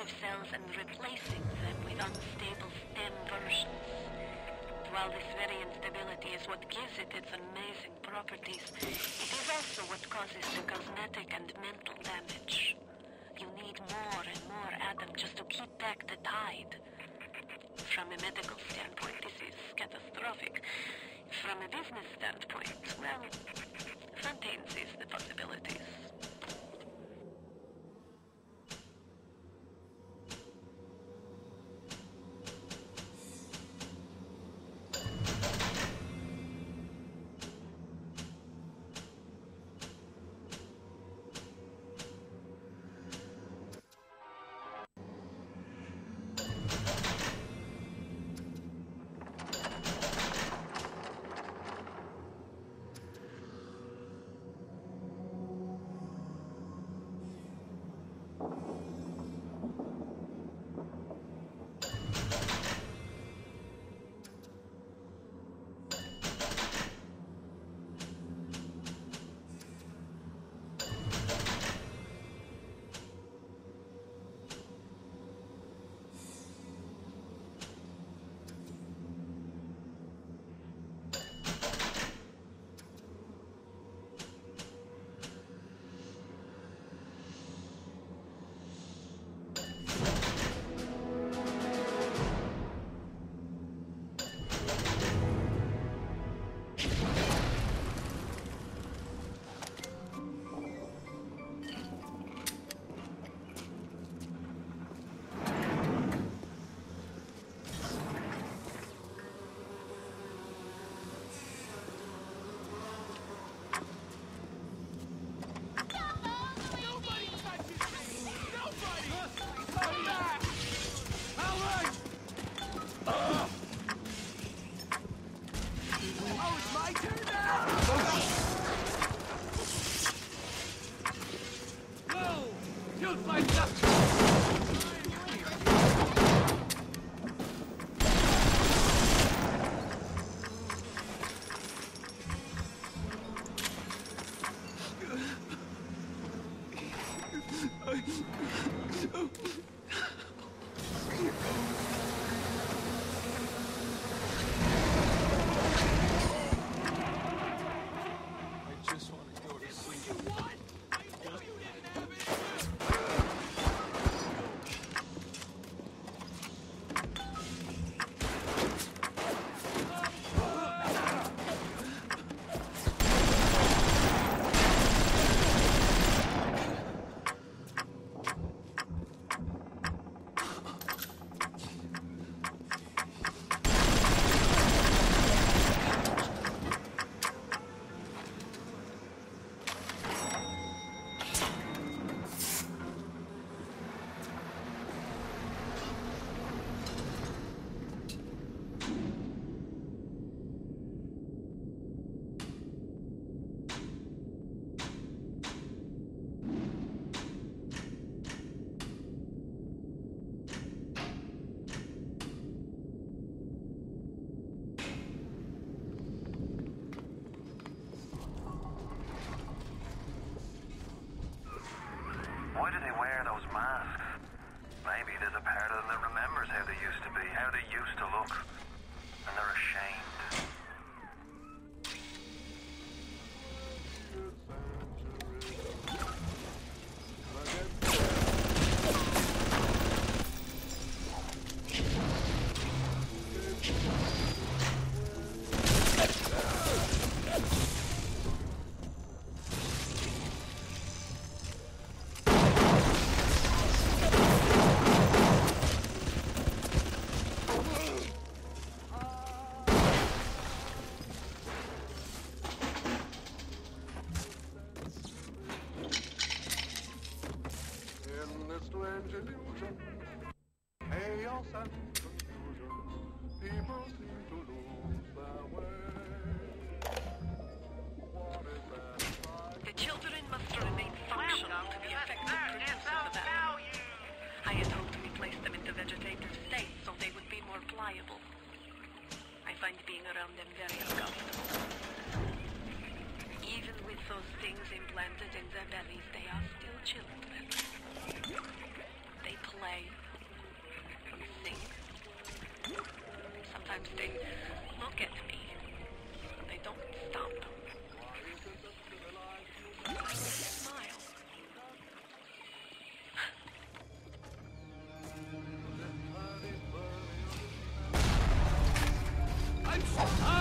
of cells and replacing them with unstable stem versions. While this very instability is what gives it its amazing properties, it is also what causes the cosmetic and mental damage. You need more and more Adam just to keep back the tide. From a medical standpoint, this is catastrophic. From a business standpoint, well, Fontaine sees the possibilities. Look at me. They don't stop. Smile. I'm so tired.